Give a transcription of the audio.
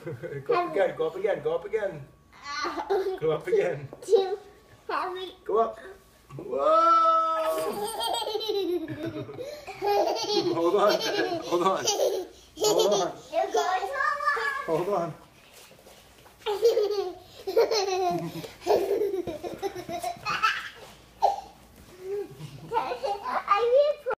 Go up again, go up again, go up again. Go up again. Too heavy. Go up. Whoa! Hold on, hold on. Hold on. You're going Hold on.